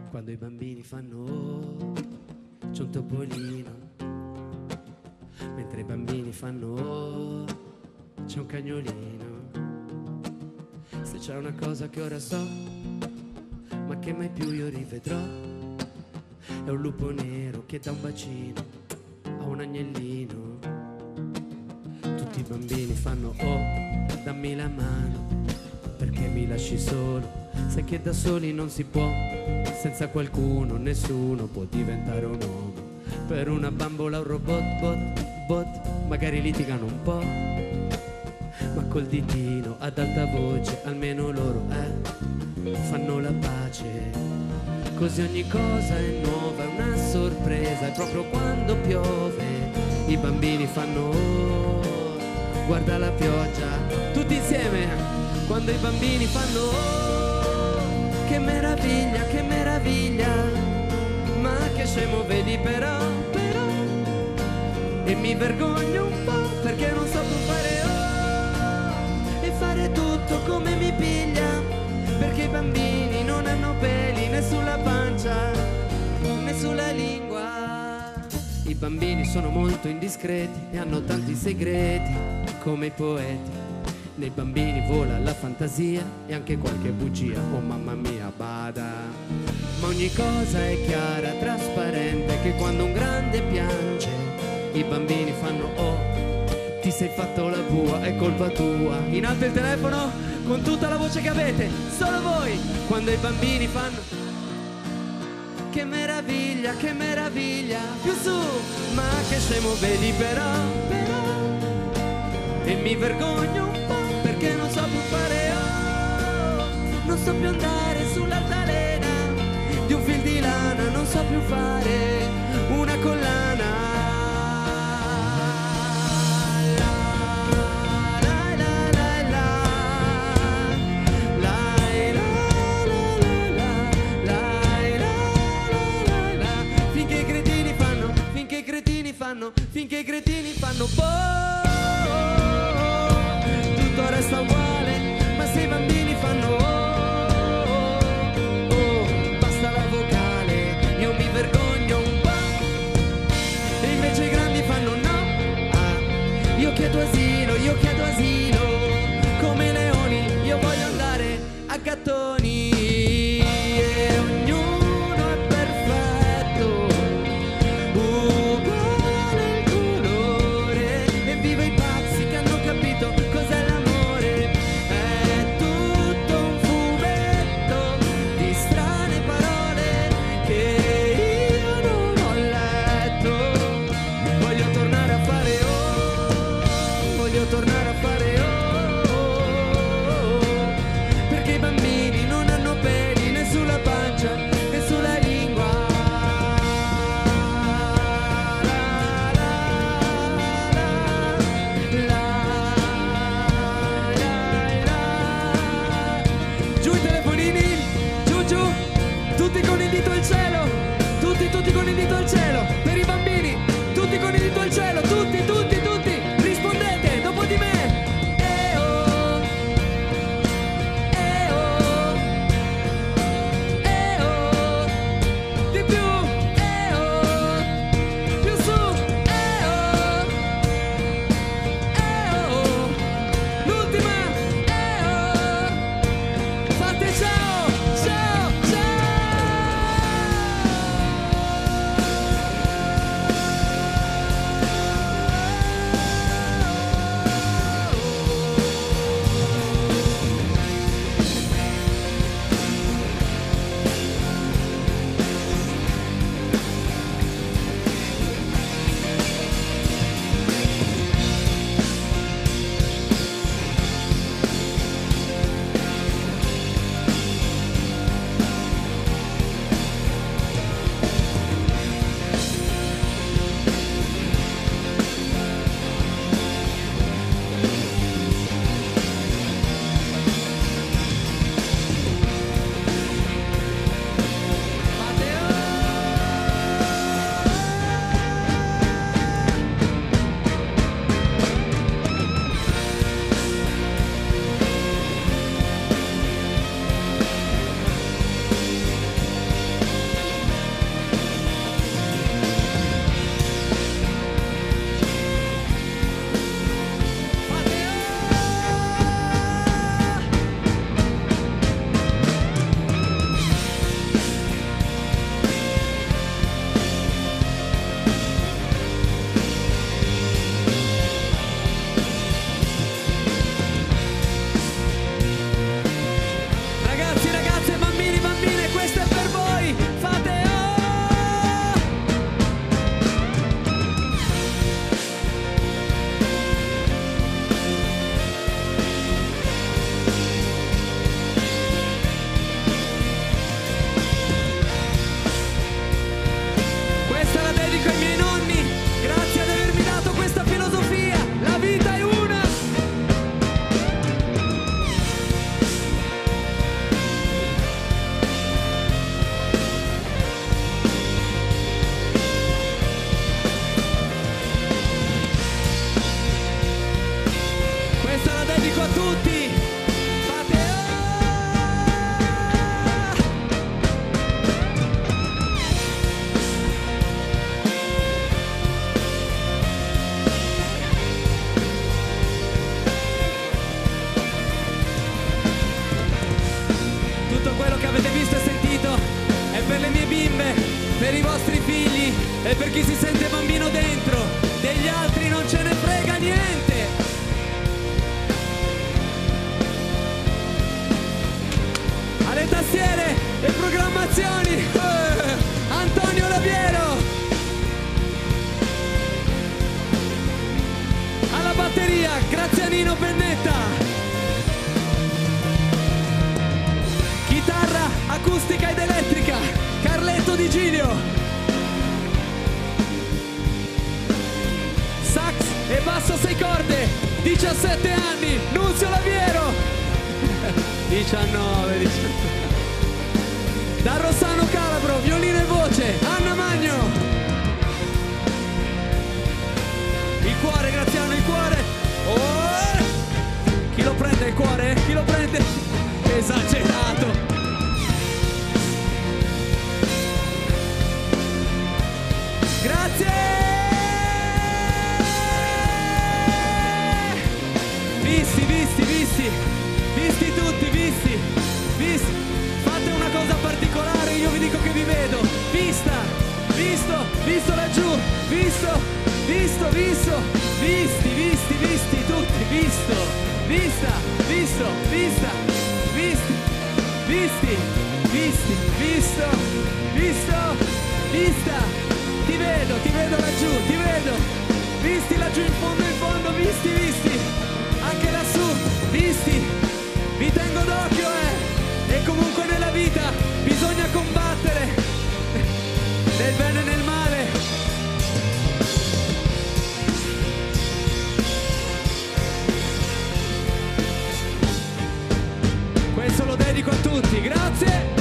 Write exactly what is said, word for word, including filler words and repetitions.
Quando i bambini fanno oh, c'è un topolino, mentre i bambini fanno oh, c'è un cagnolino. Se c'è una cosa che ora so, ma che mai più io rivedrò, è un lupo nero che dà un bacino a un agnellino. Tutti i bambini fanno oh, dammi la mano, perché mi lasci solo. Sai che da soli non si può, senza qualcuno nessuno può diventare un uomo. Per una bambola un robot, bot, bot, magari litigano un po', ma col ditino ad alta voce almeno loro eh, fanno la pace. Così ogni cosa è nuova, è una sorpresa, e proprio quando piove i bambini fanno oh, guarda la pioggia. Tutti insieme, quando i bambini fanno oh, che meraviglia, che meraviglia, ma che scemo vedi però, però, e mi vergogno un po' perché non so più fare oh, e fare tutto come mi piglia, perché i bambini non hanno peli né sulla pancia né sulla lingua. I bambini sono molto indiscreti e hanno tanti segreti come i poeti. Nei bambini vola la fantasia e anche qualche bugia, oh mamma mia bada. Ma ogni cosa è chiara, trasparente, che quando un grande piange i bambini fanno oh, ti sei fatto la bua, è colpa tua. In alto il telefono con tutta la voce che avete, solo voi. Quando i bambini fanno che meraviglia, che meraviglia, più su, ma che scemo vedi però, però, e mi vergogno un po' perché non so più fare oh, non so più andare sull'altalena di un fil di lana, non so più fare una collana. Finché i cretini fanno boh, tutto resta uguale, ma se i bambini fanno oh, oh, basta la vocale, io mi vergogno. tutto quello che avete visto e sentito è per le mie bimbe, per i vostri figli e per chi si sente bambino dentro. Degli altri non ce ne frega niente. Alle tastiere e programmazioni, eh, Antonio Laviero. Alla batteria, Grazianino Pennetta. Chitarra acustica ed elettrica, Carletto Di Giglio. Sax e basso sei corde, diciassette anni, Nunzio Laviero. diciannove, diciannove. Da Rossano Calabro, violino e voce, Anna Magno. Il cuore, Graziano, il cuore. Oh! Chi lo prende il cuore? Chi lo prende? Esagerato. Grazie! Visti, visti, visti. Visti tutti, visti. Visti. Fate una cosa particolare, io vi dico che vi vedo. Vista, visto, visto laggiù, visto. Visto, visto, visti, visti, visti, tutti, visto, vista, visto, vista, visti, visti, visti, visto, visto, vista, ti vedo, ti vedo laggiù, ti vedo, visti laggiù in fondo, in fondo, visti, visti, anche lassù, visti, vi tengo d'occhio, eh, e comunque nella vita bisogna combattere, nel bene e nel male. Questo lo dedico a tutti, grazie!